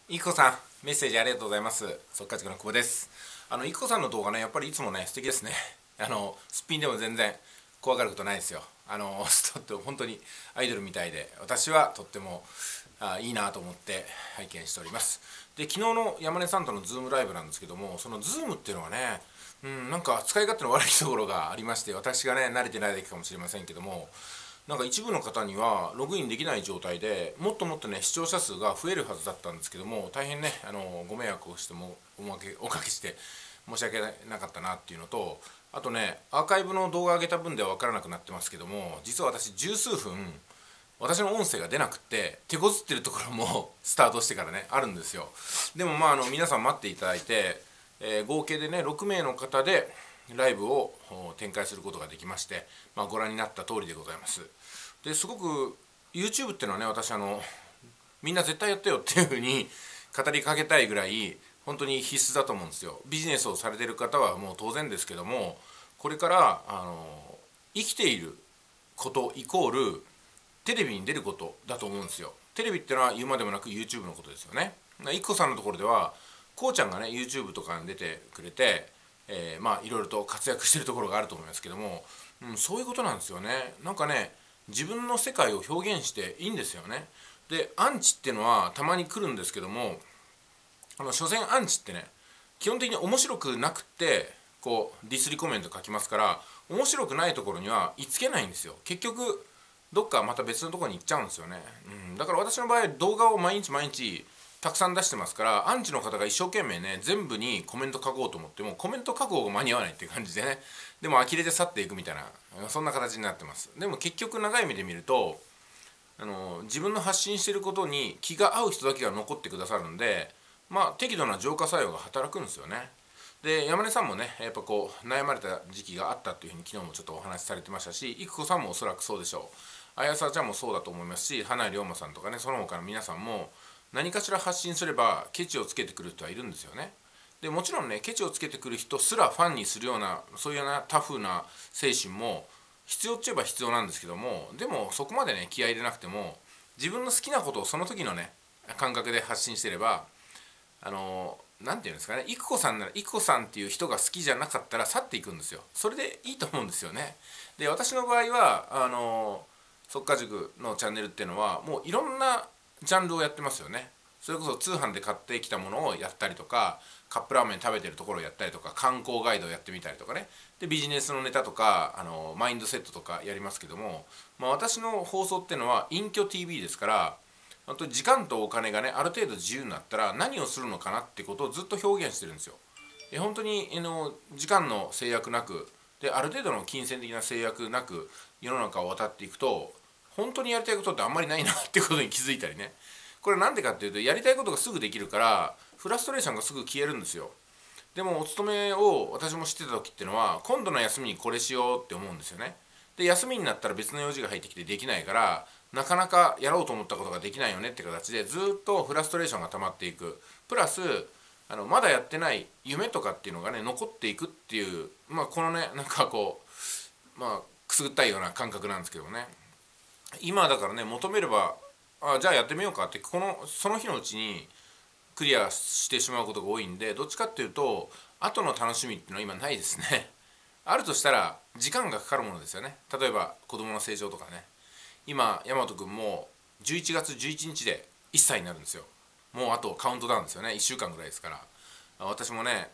いこさん、メッセージありがとうございます。速稼塾の久保です。いこさんの動画ね、やっぱりいつもね、素敵ですね。すっぴんでも全然怖がることないですよ。ちょっと本当にアイドルみたいで、私はとってもいいなと思って拝見しております。で、昨日の山根さんとのズームライブなんですけども、そのズームっていうのはね、なんか使い勝手の悪いところがありまして、私がね、慣れてないだけかもしれませんけども、なんか一部の方にはログインできない状態でもっともっとね視聴者数が増えるはずだったんですけども、大変ねご迷惑をしてもおかけして申し訳なかったなっていうのと、あとねアーカイブの動画上げた分では分からなくなってますけども、実は私十数分私の音声が出なくって手こずってるところもスタートしてからねあるんですよ。でも皆さん待っていただいて、合計でね6名の方でライブを展開することができまして、ご覧になった通りでございます。ですごく YouTube っていうのはね、私みんな絶対やってよっていうふうに語りかけたいぐらい本当に必須だと思うんですよ。ビジネスをされてる方はもう当然ですけども、これから生きていることイコールテレビに出ることだと思うんですよ。テレビってのは言うまでもなく YouTube のことですよね。いっこさんのところではこうちゃんがね YouTube とかに出てくれて、いろいろと活躍してるところがあると思いますけども、そういうことなんですよね。なんかね、自分の世界を表現していいんですよね。でアンチっていうのはたまに来るんですけども、所詮アンチってね基本的に面白くなくってこうディスりコメント書きますから、面白くないところには居つけないんですよ。結局どっかまた別のところに行っちゃうんですよね。だから私の場合動画を毎日毎日たくさん出してますから、アンチの方が一生懸命ね全部にコメント書こうと思ってもコメント書く方が間に合わないっていう感じでね、でも呆れて去っていくみたいな、そんな形になってます。でも結局長い目で見ると自分の発信していることに気が合う人だけが残ってくださるんで、適度な浄化作用が働くんですよね。で山根さんもねやっぱこう悩まれた時期があったっていうふうに昨日もちょっとお話しされてましたし、郁子さんもおそらくそうでしょう。綾沢ちゃんもそうだと思いますし、花井龍馬さんとかね、その他の皆さんも何かしら発信すればケチをつけてくる人はいるんですよね。でもちろんねケチをつけてくる人すらファンにするようなそういうようなタフな精神も必要っちゃえば必要なんですけども、でもそこまでね気合い入れなくても自分の好きなことをその時のね感覚で発信してれば、なんていうんですかね、郁子さんなら郁子さんっていう人が好きじゃなかったら去っていくんですよ。それでいいと思うんですよね。で私の場合は速稼塾のチャンネルっていうのはもういろんなジャンルをやってますよね。それこそ通販で買ってきたものをやったりとか、カップラーメン食べてるところをやったりとか、観光ガイドをやってみたりとかね、でビジネスのネタとかマインドセットとかやりますけども、私の放送っていうのは隠居 TV ですから、本当に時間とお金がねある程度自由になったら何をするのかなってことをずっと表現してるんですよ。本当に時間の制約なくで、ある程度の金銭的な制約なく世の中を渡っていくと、本当にやりたいことってあんまりないなってことに気づいたりね。これなんでかっていうと、やりたいことがすぐできるからフラストレーションがすぐ消えるんですよ。でもお勤めを私もしてた時っていうのは、今度の休みにこれしようって思うんですよね。で休みになったら別の用事が入ってきてできないから、なかなかやろうと思ったことができないよねって形でずっとフラストレーションが溜まっていく。プラスまだやってない夢とかっていうのがね残っていくっていう、このねなんかこうくすぐったいような感覚なんですけどね。今だからね求めればじゃあやってみようかってその日のうちにクリアしてしまうことが多いんで、どっちかっていうと後の楽しみっていうのは今ないですね。あるとしたら時間がかかるものですよね。例えば子供の成長とかね。今大和くんも11月11日で1歳になるんですよ。もうあとカウントダウンですよね。1週間ぐらいですから。私もね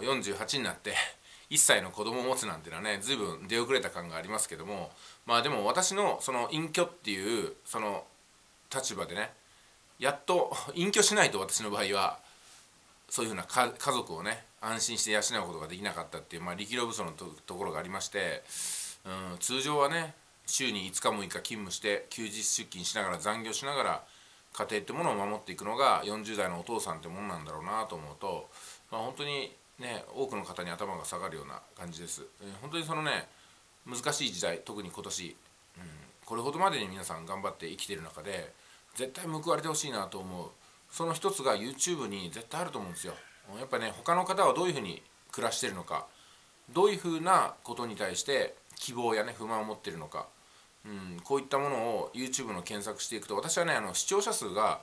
48になって1歳の子供を持つなんてのはね随分出遅れた感がありますけども、でも私のその隠居っていうその立場でね、やっと隠居しないと私の場合はそういうふうな家族をね安心して養うことができなかったっていう、力量不足のところがありまして、通常はね週に5日も6日勤務して休日出勤しながら残業しながら家庭ってものを守っていくのが40代のお父さんってもんなんだろうなと思うと、本当にね多くの方に頭が下がるような感じです。本当にそのね難しい時代、特に今年、これほどまでに皆さん頑張って生きている中で絶対報われてほしいなと思う、その一つが YouTube に絶対あると思うんですよ。やっぱね他の方はどういうふうに暮らしてるのか、どういうふうなことに対して希望やね不満を持ってるのか、こういったものを YouTube の検索していくと、私はね視聴者数が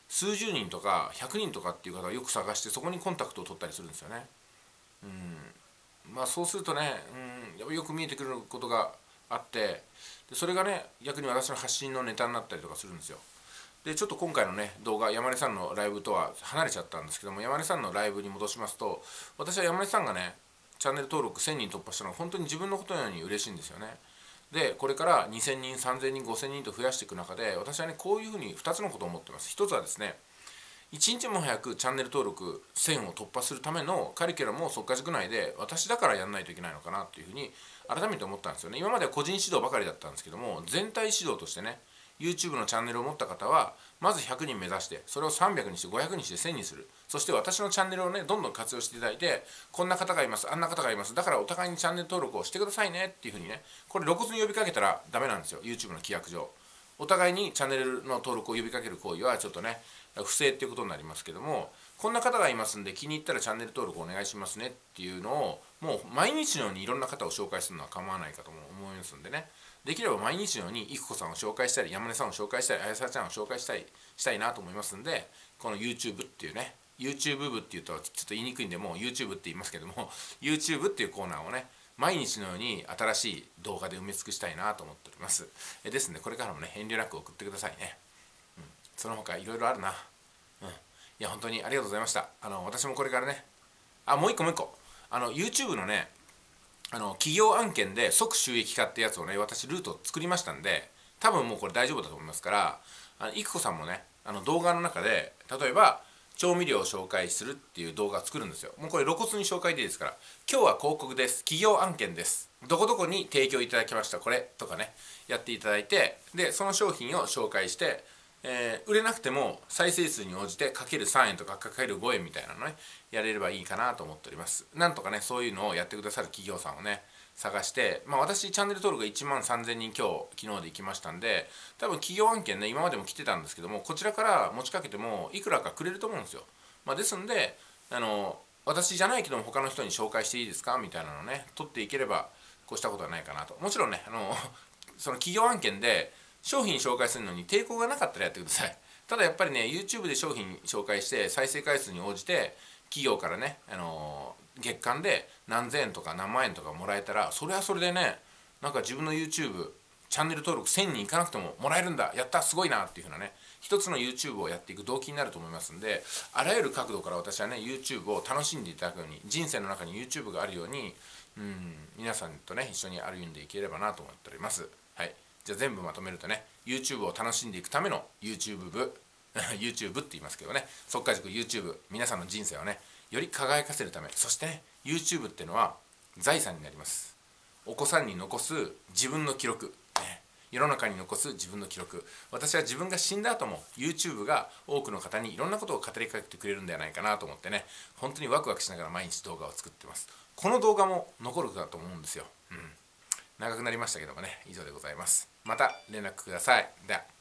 数十人とか100人とかっていう方をよく探して、そこにコンタクトを取ったりするんですよね。まあそうするとね、やっぱよく見えてくることがあって、でそれがね逆に私の発信のネタになったりとかするんですよ。でちょっと今回のね動画、山根さんのライブとは離れちゃったんですけども、山根さんのライブに戻しますと、私は山根さんがねチャンネル登録1000人突破したのが本当に自分のことのように嬉しいんですよね。でこれから2000人3000人5000人と増やしていく中で、私はねこういうふうに2つのことを思ってます。一つはですね、一日も早くチャンネル登録1000を突破するためのカリキュラムを速稼塾内で私だからやんないといけないのかなっていうふうに改めて思ったんですよね。今までは個人指導ばかりだったんですけども、全体指導としてね YouTube のチャンネルを持った方はまず100人目指して、それを300にして500にして1000にする。そして私のチャンネルをねどんどん活用していただいて、こんな方がいます、あんな方がいます、だからお互いにチャンネル登録をしてくださいねっていうふうにね、これ露骨に呼びかけたらダメなんですよ、 YouTube の規約上。お互いにチャンネルの登録を呼びかける行為はちょっとね不正っていうことになりますけども、こんな方がいますんで気に入ったらチャンネル登録お願いしますねっていうのをもう毎日のようにいろんな方を紹介するのは構わないかと思いますんでね、できれば毎日のようにいくこさんを紹介したり、山根さんを紹介したり、あやさちゃんを紹介したいなと思いますんで、この YouTube っていうね、 YouTube 部っていうとちょっと言いにくいんでもう YouTube って言いますけどもYouTube っていうコーナーをね毎日のように新しい動画で埋め尽くしたいなと思っております。ですのでこれからもね遠慮なく送ってくださいね。その他いろいろあるな。いや本当にありがとうございました。私もこれからね、もう一個YouTube のね企業案件で即収益化ってやつをね私ルート作りましたんで、多分もうこれ大丈夫だと思いますから、いくこさんもね動画の中で例えば調味料を紹介するっていう動画を作るんですよ。もうこれ露骨に紹介でいいですから、今日は広告です、企業案件です、どこどこに提供いただきましたこれとかねやっていただいて、でその商品を紹介して、売れなくても再生数に応じてかける3円とかかける5円みたいなのねやれればいいかなと思っております。なんとかねそういうのをやってくださる企業さんをね探して、私チャンネル登録が1万3000人今日昨日で行きましたんで、多分企業案件ね今までも来てたんですけども、こちらから持ちかけてもいくらかくれると思うんですよ。ですんで私じゃないけども他の人に紹介していいですかみたいなのをね取っていければこうしたことはないかなと。もちろんねその企業案件で商品紹介するのに抵抗がなかったらやってください。ただやっぱりね YouTube で商品紹介して再生回数に応じて企業からね、月間で何千円とか何万円とかもらえたら、それはそれでねなんか自分の YouTube チャンネル登録1000人いかなくてももらえるんだ、やったすごいなっていう風なね一つの YouTube をやっていく動機になると思いますんで、あらゆる角度から私はね YouTube を楽しんでいただくように、人生の中に YouTube があるように皆さんとね一緒に歩んでいければなと思っております。はい、じゃあ全部まとめるとね YouTube を楽しんでいくための YouTube 部YouTube って言いますけどね、速稼塾 YouTube 皆さんの人生をねより輝かせるため、そしてね YouTube っていうのは財産になります。お子さんに残す自分の記録、世の中に残す自分の記録、私は自分が死んだ後も YouTube が多くの方にいろんなことを語りかけてくれるんではないかなと思ってね、本当にワクワクしながら毎日動画を作ってます。この動画も残るかと思うんですよ。長くなりましたけどもね、以上でございます。また連絡ください。では。